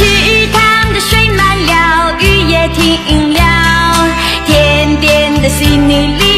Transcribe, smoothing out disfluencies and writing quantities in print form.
池塘的水满了，雨也停了，甜甜的心里。